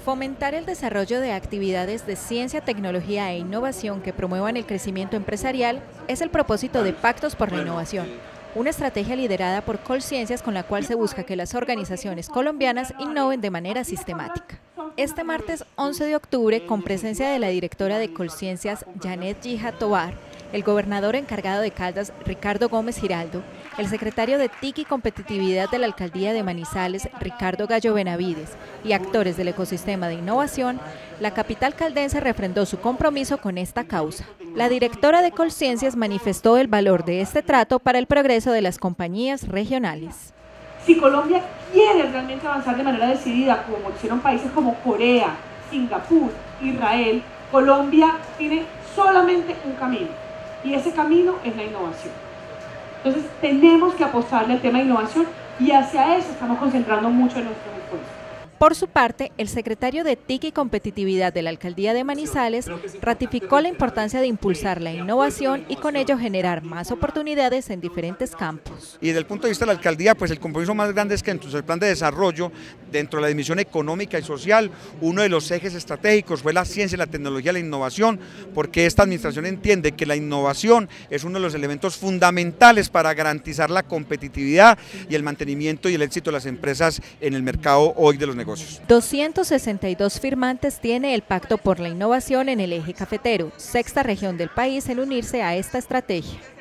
Fomentar el desarrollo de actividades de ciencia, tecnología e innovación que promuevan el crecimiento empresarial es el propósito de Pactos por la Innovación, una estrategia liderada por Colciencias con la cual se busca que las organizaciones colombianas innoven de manera sistemática. Este martes 11 de octubre, con presencia de la directora de Colciencias, Janet Gija Tovar, el gobernador encargado de Caldas, Ricardo Gómez Giraldo, el secretario de TIC y Competitividad de la Alcaldía de Manizales, Ricardo Gallo Benavides, y actores del ecosistema de innovación, la capital caldense refrendó su compromiso con esta causa. La directora de Colciencias manifestó el valor de este trato para el progreso de las compañías regionales. Si Colombia quiere realmente avanzar de manera decidida, como lo hicieron países como Corea, Singapur, Israel, Colombia tiene solamente un camino, y ese camino es la innovación. Entonces tenemos que apostarle al tema de innovación y hacia eso estamos concentrando mucho en nuestros esfuerzos. Por su parte, el secretario de TIC y Competitividad de la Alcaldía de Manizales ratificó la importancia de impulsar la innovación y con ello generar más oportunidades en diferentes campos. Y desde el punto de vista de la Alcaldía, pues el compromiso más grande es que dentro del plan de desarrollo, dentro de la dimensión económica y social, uno de los ejes estratégicos fue la ciencia, la tecnología y la innovación, porque esta administración entiende que la innovación es uno de los elementos fundamentales para garantizar la competitividad y el mantenimiento y el éxito de las empresas en el mercado hoy de los negocios. 262 firmantes tiene el Pacto por la Innovación en el eje cafetero, sexta región del país en unirse a esta estrategia.